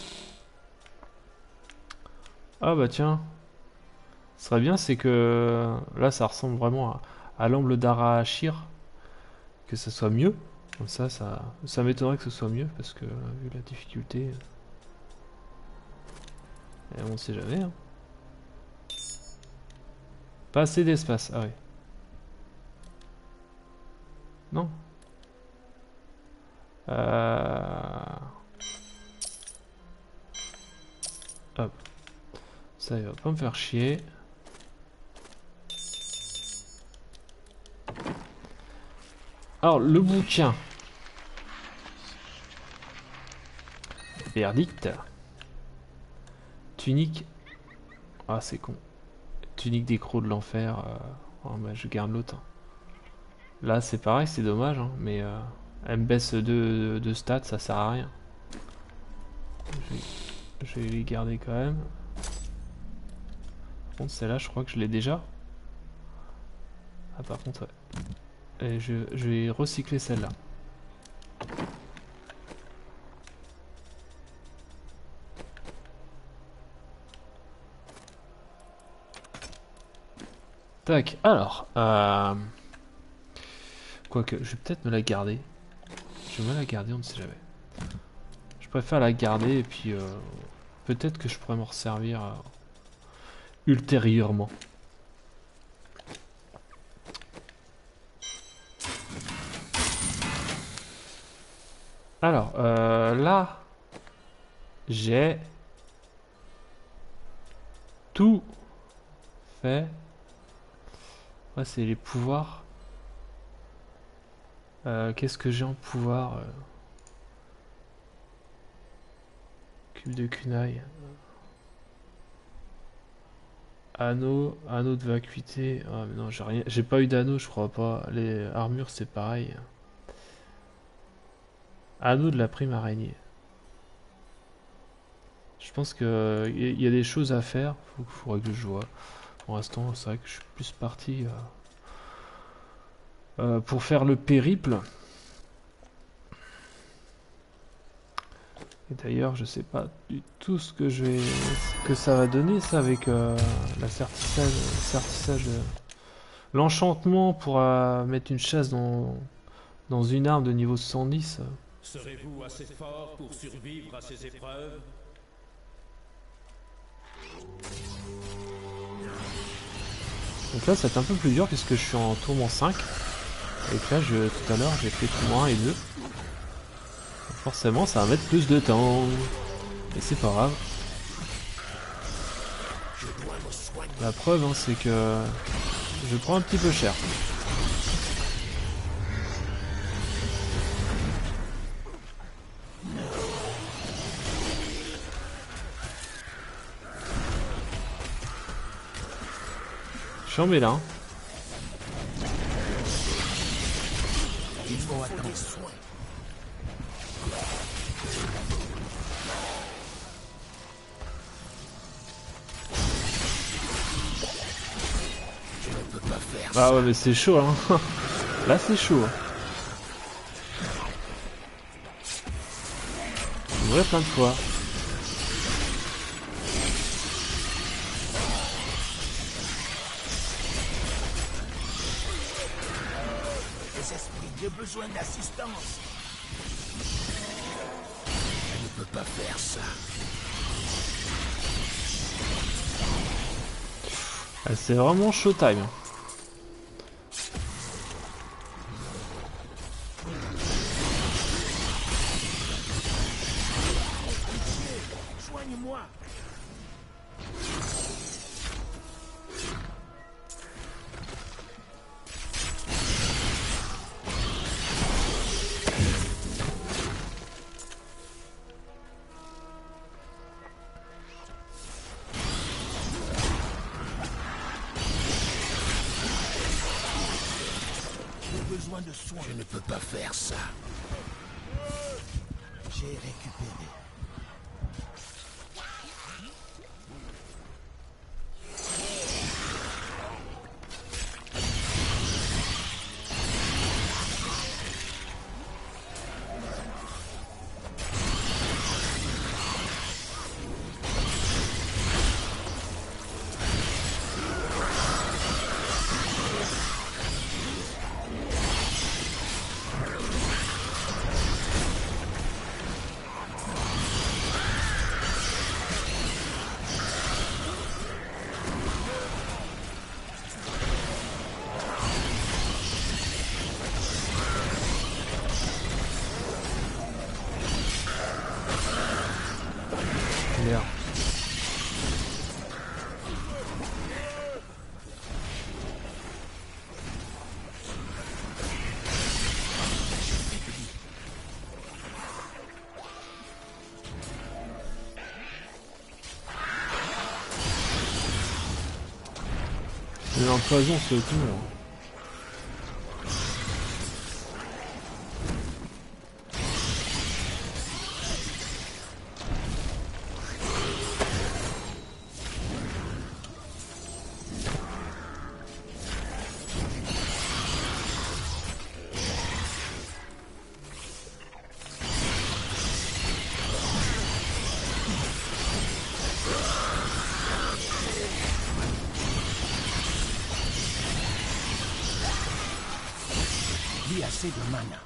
Ah bah tiens. Ce serait bien, c'est que... Là, ça ressemble vraiment à, à l'amble d'Arashir. Que ça soit mieux. Comme ça, ça, ça m'étonnerait que ce soit mieux, parce que vu la difficulté... Et on sait jamais. Hein. Pas assez d'espace. Ah oui. Non. Euh... Hop. Ça, il va pas me faire chier. Alors, le bouquin. Verdict. Tunique. Ah, c'est con. Tunique des crocs de l'enfer. Euh... Oh, bah, je garde l'autre. Là c'est pareil, c'est dommage, hein, mais euh, elle me baisse de, de, de stats, ça sert à rien. Je vais, je vais les garder quand même. Par contre celle-là je crois que je l'ai déjà. Ah par contre ouais. Et je, je vais recycler celle-là. Tac, alors, euh... quoique, je vais peut-être me la garder. Je vais me la garder, on ne sait jamais. Je préfère la garder et puis euh, peut-être que je pourrais m'en resservir euh, ultérieurement. Alors, euh, là, j'ai tout fait. Ouais, c'est les pouvoirs. Euh, Qu'est-ce que j'ai en pouvoir euh... Cube de kunai. Anneau, anneau de vacuité. Ah mais non, j'ai rien. J'ai pas eu d'anneau, je crois pas. Les armures, c'est pareil. Anneau de la prime araignée. Je pense que il y a des choses à faire. Faut, faudrait que je vois. Pour l'instant, c'est vrai que je suis plus parti euh, euh, pour faire le périple. Et d'ailleurs, je sais pas du tout ce que je vais, ce que ça va donner ça avec euh, la certissage, certissage, euh, l'enchantement pour euh, mettre une chasse dans dans une arme de niveau cent dix. Serez-vous assez fort pour survivre à ces épreuves? Donc là, c'est un peu plus dur puisque je suis en tourment cinq. Et que là, je, tout à l'heure, j'ai fait tourment un et deux. Donc forcément, ça va mettre plus de temps. Et c'est pas grave. La preuve, hein, c'est que je prends un petit peu cher. Je suis en mêlée, hein. Il faut attendre. Ah ouais, mais c'est chaud, hein. Là, c'est chaud. Je mourrai plein de fois. Les esprits, j'ai besoin d'assistance. Je ne peux pas faire ça. Ah, c'est vraiment showtime. Soigne-moi. J'ai besoin de soins. Je ne peux pas faire ça. J'ai récupéré. Merde. C'est l'empoison ce coup là. plus assez de mana.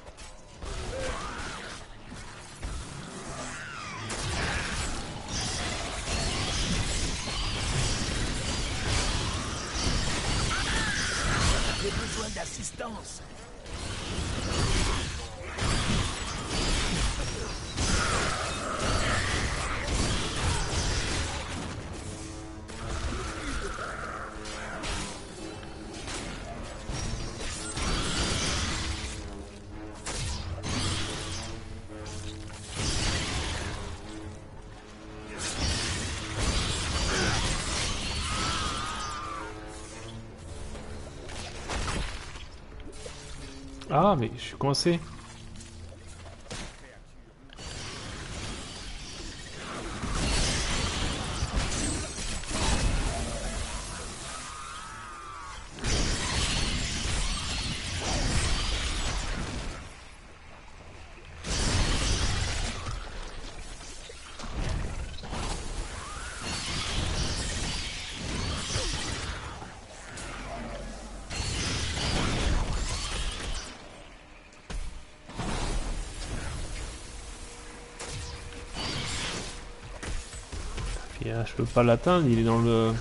J'ai besoin d'assistance. Ah, mais je suis coincé. Et là, je peux pas l'atteindre, il est dans le...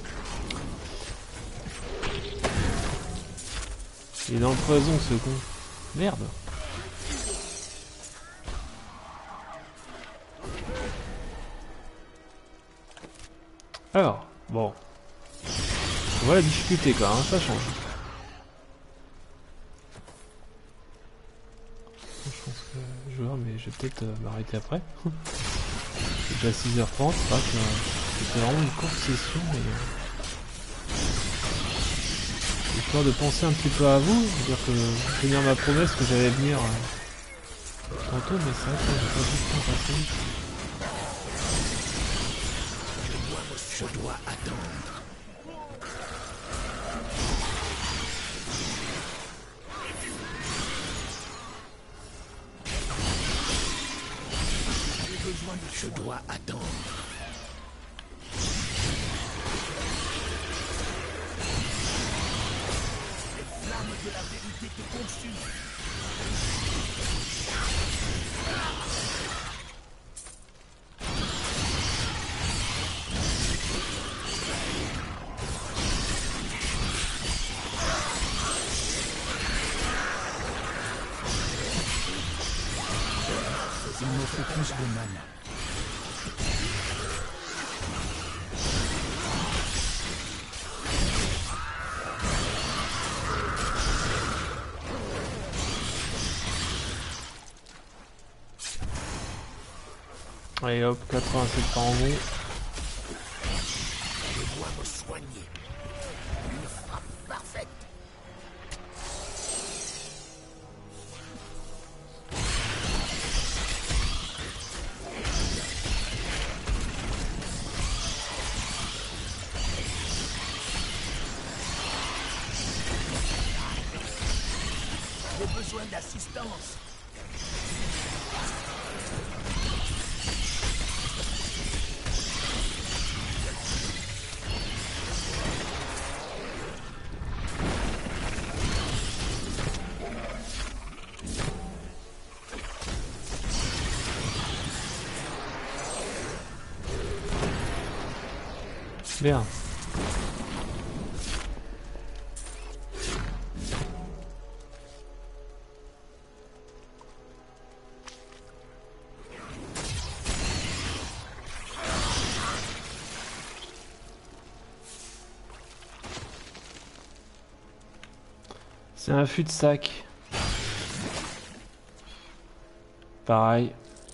Il est dans le poison, ce con. Merde. Alors, bon. On voit la difficulté quand même, ça change. Je pense que je vois, mais je vais peut-être euh, m'arrêter après. C'est déjà six heures trente, c'est vrai que euh, c'était vraiment une courte session, mais... Euh, histoire de penser un petit peu à vous, dire que tenir ma promesse que j'allais venir euh, tantôt, mais c'est vrai que j'ai pas vu le temps passer. Je dois attendre. Je dois attendre. Les flammes de la vérité te consument. Il me faut plus de mana. Allez hop, quatre-vingt-sept par en bon. Je dois me soigner. Une frappe parfaite. J'ai besoin d'assistance. Bien. C'est un fût de sac. Pareil.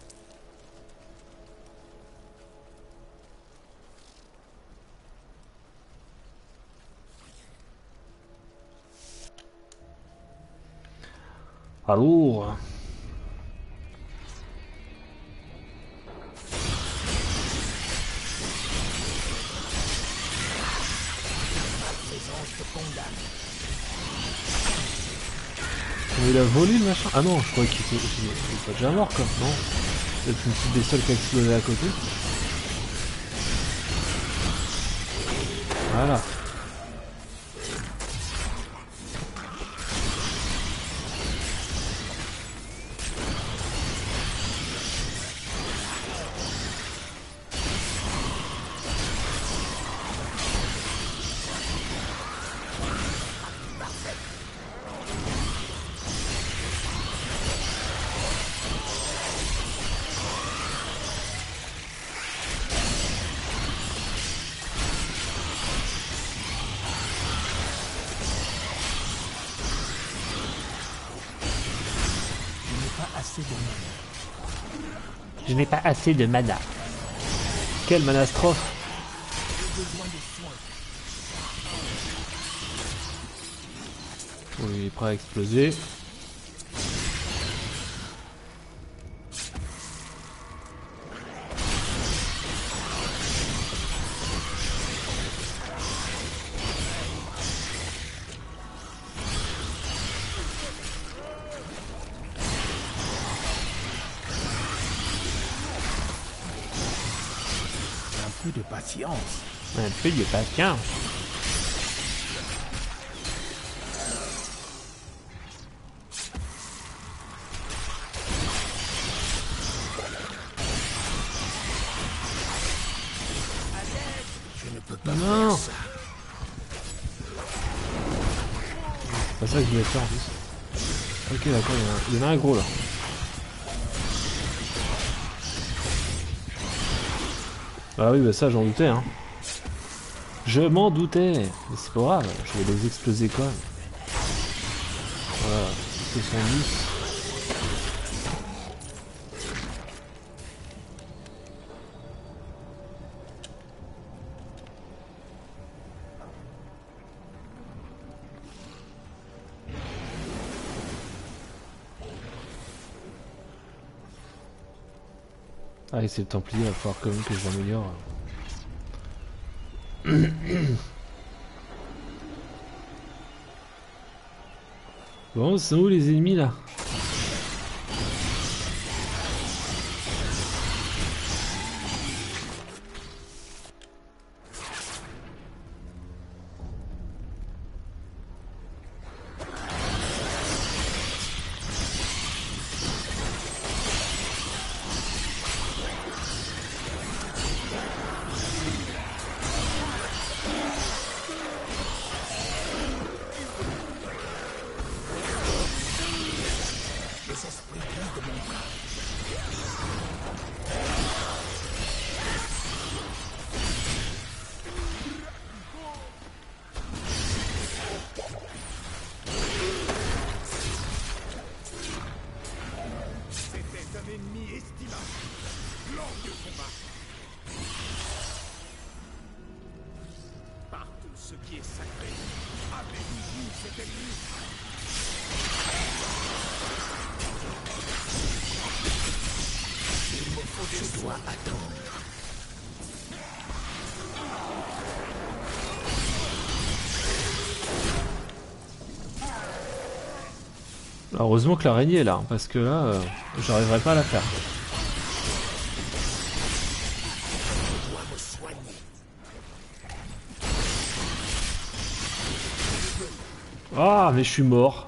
Alors. Il a volé le machin. Ah non, je crois qu'il était, il était pas déjà mort quoi. Non. C'est une petite bestiole qui a explosé à côté. Voilà. assez de mana. Je n'ai pas assez de mana. Quelle manastrophe. J'ai besoin de soins. Oui, il est prêt à exploser. Un peu de patience. Un peu de patience. Je ne peux pas Non. faire ça. C'est pas ça que je voulais faire en plus. Ok, d'accord, il y en a un- il y en a un gros là. Ah oui, bah ça j'en doutais, hein. Je m'en doutais. Mais c'est pas grave, je vais les exploser quand même. Voilà, soixante-dix. Ah, et c'est le Templier, il va falloir quand même que je l'améliore. Bon, c'est où les ennemis là? Les esprits gris de mon corps. C'était un ennemi estimable. Glorieux combat. Par tout ce qui est sacré, avez-vous vu cet ennemi? Je dois attendre. Alors, heureusement que l'araignée est là, hein, parce que là, euh, j'arriverai pas à la faire. Je dois me soigner. Ah, mais je suis mort.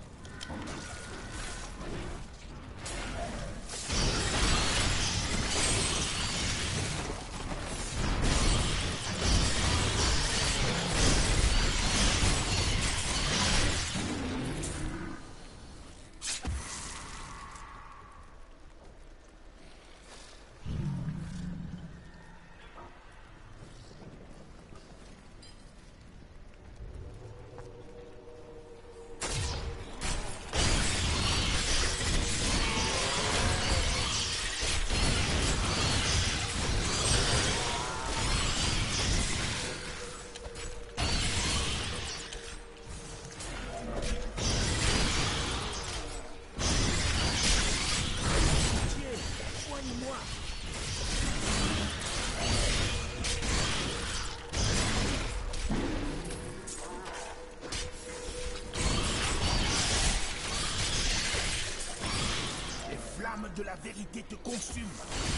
Les flammes de la vérité te consument.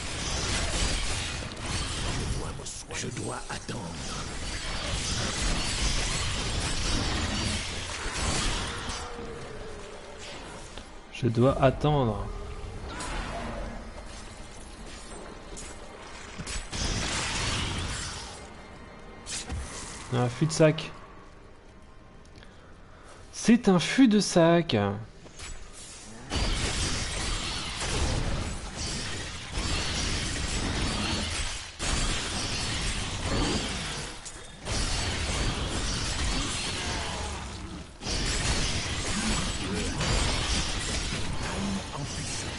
Je dois me soigner. Je dois attendre. Je dois attendre. Un fût de sac. C'est un fût de sac. En puissance.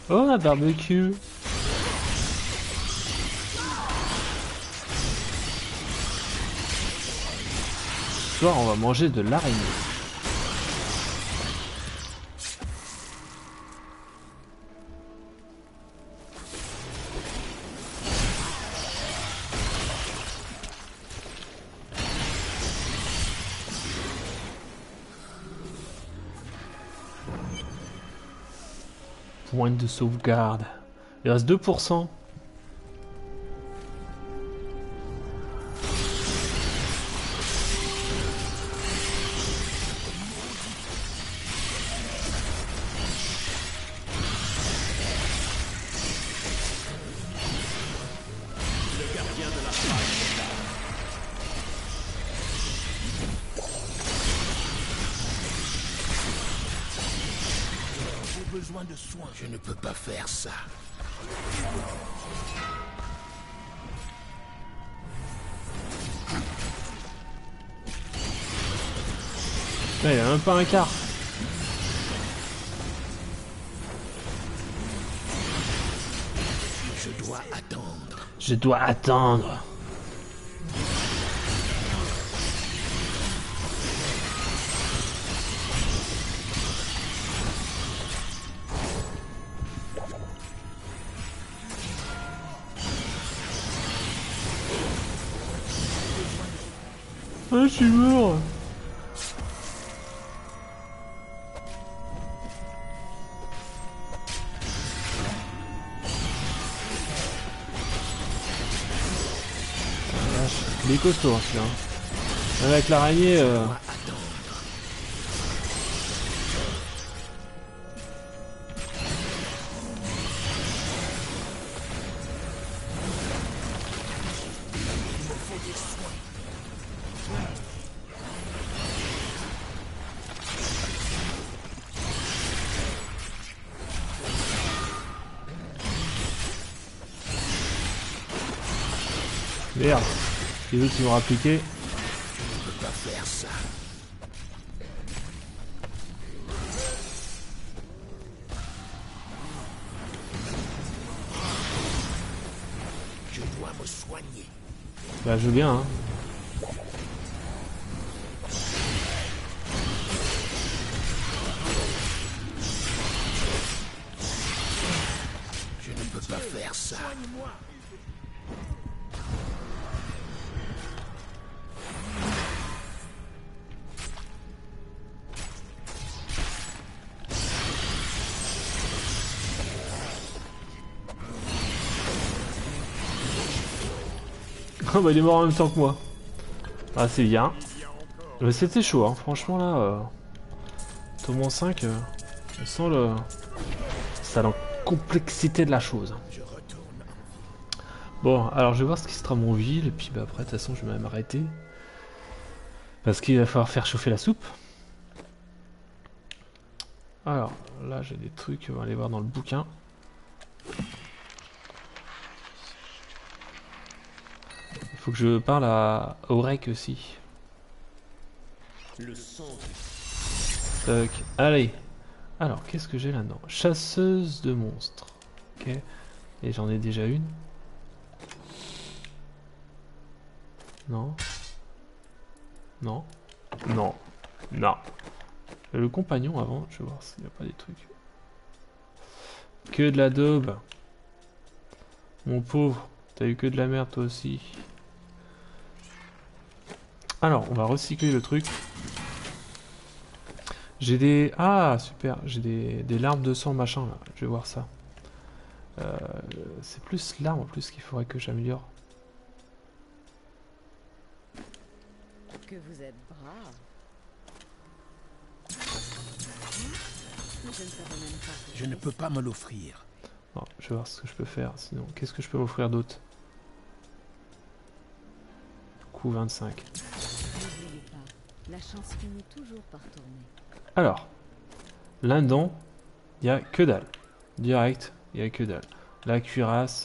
Oh, un barbecue. Ce soir, on va manger de l'araignée. Point de sauvegarde. Il reste deux pour cent. J'ai besoin de soins. Je ne peux pas faire ça. Là, il a même pas un quart. Je dois attendre. Je dois attendre. Ah, je suis mort. Il est costaud celui-là. Avec l'araignée. Euh... Merde. Les autres qui vont appliquer. Je peux pas faire ça. Je dois me soigner. Bah je veux bien hein. Je ne peux pas faire ça. Oh bah il est mort en même temps que moi. Ah c'est bien. Mais c'était chaud hein. Franchement là. Euh... Tourment cinq. Euh... On sent le. Ça la complexité de la chose. Bon alors je vais voir ce qui sera mon ville. Et puis bah après de toute façon je vais même arrêter. Parce qu'il va falloir faire chauffer la soupe. Alors là j'ai des trucs. On va aller voir dans le bouquin. Faut que je parle à Aurek aussi. Le sang. Tac. Allez. Alors, qu'est-ce que j'ai là-dedans? Chasseuse de monstres. Ok. Et j'en ai déjà une. Non. Non. Non. Non. Le compagnon avant, je vais voir s'il n'y a pas des trucs. Que de la daube. Mon pauvre. T'as eu que de la merde toi aussi. Alors, on va recycler le truc. J'ai des... Ah, super. J'ai des... des larmes de sang, machin, là. Je vais voir ça. Euh, c'est plus l'arme, en plus, qu'il faudrait que j'améliore. Que vous êtes brave. Je ne savais même pas que Je ne peux pas me l'offrir. Non, je vais voir ce que je peux faire. Sinon, qu'est-ce que je peux m'offrir d'autre? Coup vingt-cinq. N'oubliez pas, la chance finit toujours par tourner. Alors, l'indon, il n'y a que dalle. Direct, il n'y a que dalle. La cuirasse.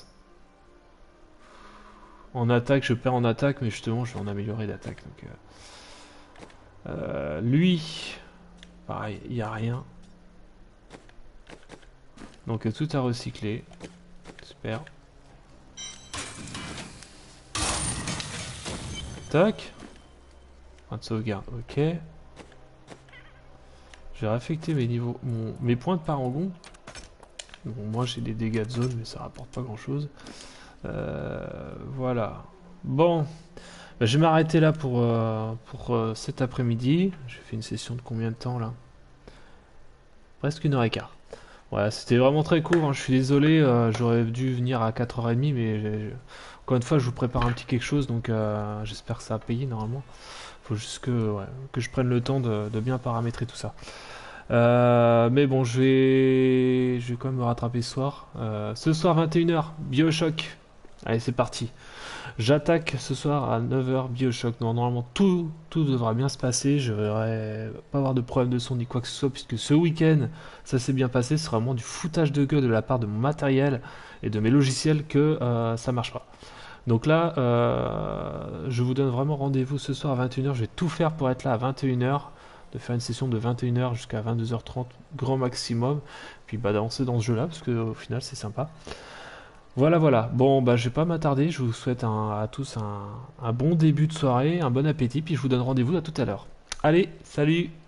En attaque, je perds en attaque, mais justement, je vais en améliorer d'attaque. Donc, euh, euh, lui, pareil, il n'y a rien. Donc euh, tout à recycler. Super. Tac. Point de sauvegarde, ok. Je vais réaffecter mes niveaux, mon, mes points de parangon. Bon, moi j'ai des dégâts de zone, mais ça rapporte pas grand chose. Euh, voilà. Bon. Bah, je vais m'arrêter là pour, euh, pour euh, cet après-midi. J'ai fait une session de combien de temps là? Presque une heure et quart. Voilà, c'était vraiment très court, hein. Je suis désolé, euh, j'aurais dû venir à quatre heures trente, mais j'ai- j'ai- encore une fois, je vous prépare un petit quelque chose, donc euh, j'espère que ça a payé normalement. Faut juste que, ouais, que je prenne le temps de, de bien paramétrer tout ça. Euh, mais bon, je vais, je vais quand même me rattraper ce soir. Euh, ce soir, vingt et une heures, BioShock. Allez, c'est parti. J'attaque ce soir à neuf heures BioShock. Non, normalement, tout, tout devra bien se passer. Je ne devrais pas avoir de problème de son ni quoi que ce soit, puisque ce week-end, ça s'est bien passé. C'est vraiment du foutage de gueule de la part de mon matériel et de mes logiciels que euh, ça marche pas. Donc là, euh, je vous donne vraiment rendez-vous ce soir à vingt et une heures. Je vais tout faire pour être là à vingt et une heures, de faire une session de vingt et une heures jusqu'à vingt-deux heures trente, grand maximum. Puis bah, d'avancer dans ce jeu-là, parce qu'au final, c'est sympa. Voilà, voilà. Bon, bah, je vais pas m'attarder. Je vous souhaite un- à tous un, un bon début de soirée, un bon appétit, puis je vous donne rendez-vous à tout à l'heure. Allez, salut!